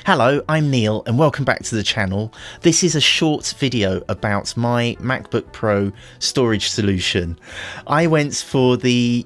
Hello, I'm Neil and welcome back to the channel. This is a short video about my MacBook Pro storage solution. I went for the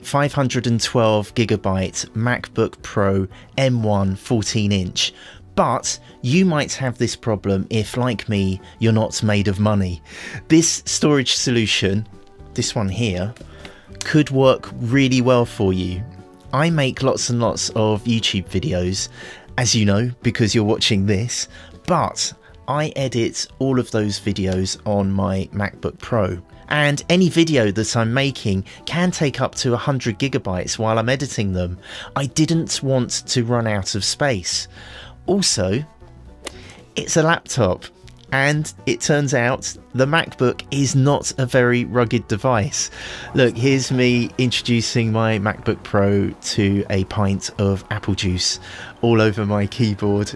512GB MacBook Pro M1 14-inch, but you might have this problem if, like me, you're not made of money. This storage solution, this one here, could work really well for you. I make lots and lots of YouTube videos, as you know, because you're watching this, but I edit all of those videos on my MacBook Pro. And any video that I'm making can take up to 100GB while I'm editing them. I didn't want to run out of space. Also, it's a laptop, and it turns out the MacBook is not a very rugged device. Look, here's me introducing my MacBook Pro to a pint of apple juice all over my keyboard.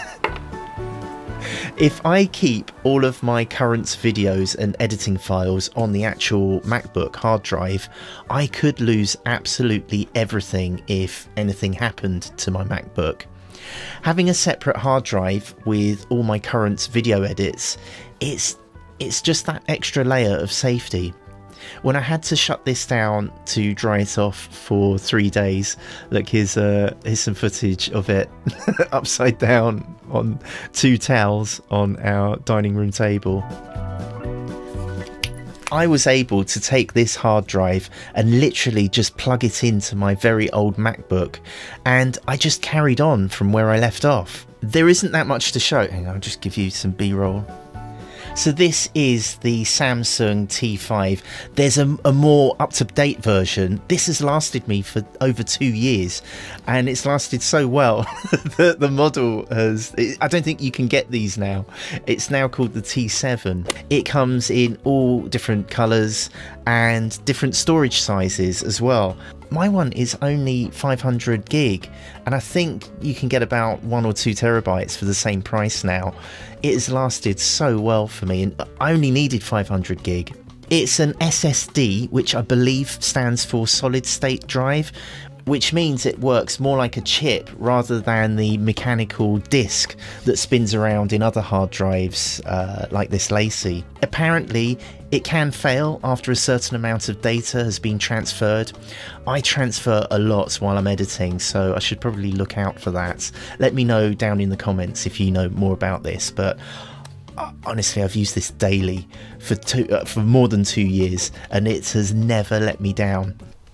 If I keep all of my current videos and editing files on the actual MacBook hard drive, I could lose absolutely everything if anything happened to my MacBook. Having a separate hard drive with all my current video edits, it's just that extra layer of safety. When I had to shut this down to dry it off for 3 days, look, here's some footage of it upside down on 2 towels on our dining room table. I was able to take this hard drive and literally just plug it into my very old MacBook, and I just carried on from where I left off. There isn't that much to show. Hang on, I'll just give you some B-roll. So this is the Samsung T5. There's a more up-to-date version. This has lasted me for over 2 years, and it's lasted so well that the model has... I don't think you can get these now. It's now called the T7. It comes in all different colours and different storage sizes as well. My one is only 500 gig, and I think you can get about 1 or 2 terabytes for the same price now. It has lasted so well for me, and I only needed 500 gig. It's an SSD, which I believe stands for solid state drive, which means it works more like a chip rather than the mechanical disk that spins around in other hard drives like this Lacey. Apparently it can fail after a certain amount of data has been transferred. I transfer a lot while I'm editing, so I should probably look out for that. Let me know down in the comments if you know more about this, but honestly, I've used this daily for more than 2 years, and it has never let me down.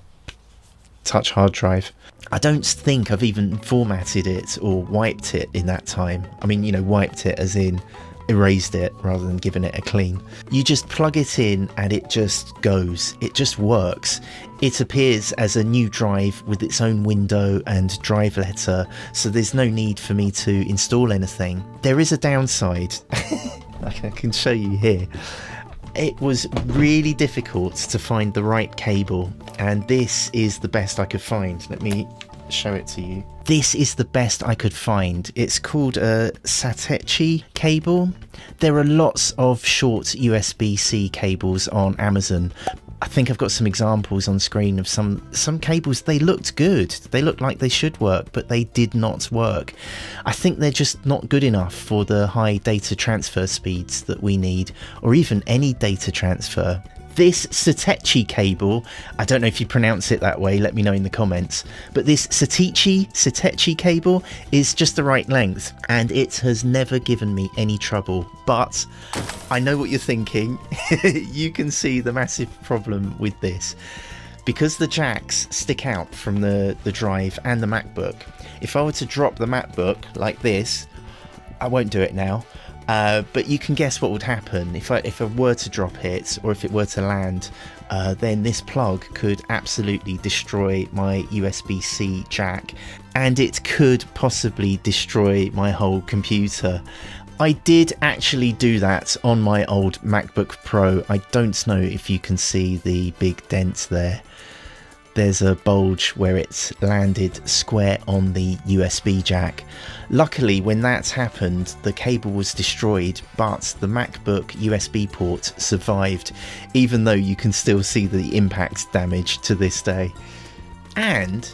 Touch hard drive. I don't think I've even formatted it or wiped it in that time. I mean, you know, wiped it as in erased it rather than giving it a clean. You just plug it in and it just goes. It just works. It appears as a new drive with its own window and drive letter, so there's no need for me to install anything. There is a downside. I can show you here. It was really difficult to find the right cable, and this is the best I could find. Let me show it to you. This is the best I could find. It's called a Satechi cable. There are lots of short USB-C cables on Amazon. I think I've got some examples on screen of some cables. They looked good. They looked like they should work, but they did not work. I think they're just not good enough for the high data transfer speeds that we need, or even any data transfer. This Satechi cable, I don't know if you pronounce it that way, let me know in the comments, but this Satechi cable is just the right length, and it has never given me any trouble. But I know what you're thinking. You can see the massive problem with this. Because the jacks stick out from the drive and the MacBook, if I were to drop the MacBook like this, I won't do it now, but you can guess what would happen if I were to drop it, or if it were to land. Then this plug could absolutely destroy my USB-C jack, and it could possibly destroy my whole computer. I did actually do that on my old MacBook Pro. I don't know if you can see the big dent there. There's a bulge where it's landed square on the USB jack. Luckily, when that happened, the cable was destroyed, but the MacBook USB port survived, even though you can still see the impact damage to this day. And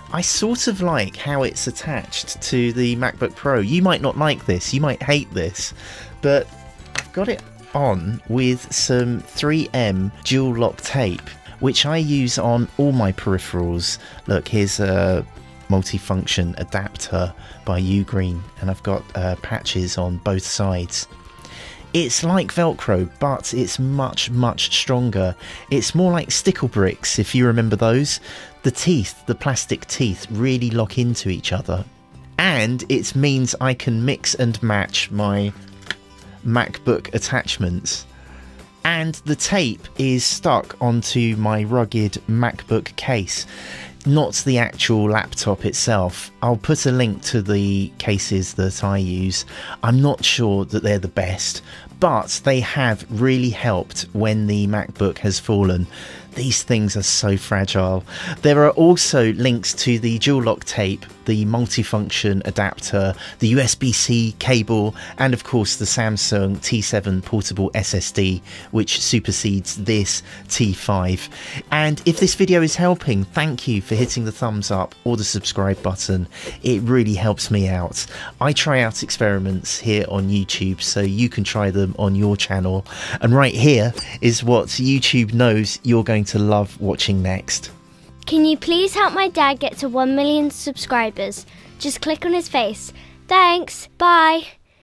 I sort of like how it's attached to the MacBook Pro. You might not like this, you might hate this, but I've got it on with some 3M dual lock tape, which I use on all my peripherals. Look, here's a multifunction adapter by Ugreen, and I've got patches on both sides. It's like Velcro, but it's much, much stronger. It's more like stickle bricks, if you remember those. The teeth, the plastic teeth, really lock into each other. And it means I can mix and match my MacBook attachments. And the tape is stuck onto my rugged MacBook case, not the actual laptop itself. I'll put a link to the cases that I use. I'm not sure that they're the best, but they have really helped when the MacBook has fallen. These things are so fragile. There are also links to the dual lock tape, the multifunction adapter, the USB-C cable, and of course the Samsung T7 portable SSD, which supersedes this T5. And if this video is helping, thank you for hitting the thumbs up or the subscribe button. It really helps me out. I try out experiments here on YouTube, so you can try them on your channel. And right here is what YouTube knows you're going to love watching next. Can you please help my dad get to 1 million subscribers? Just click on his face. Thanks. Bye.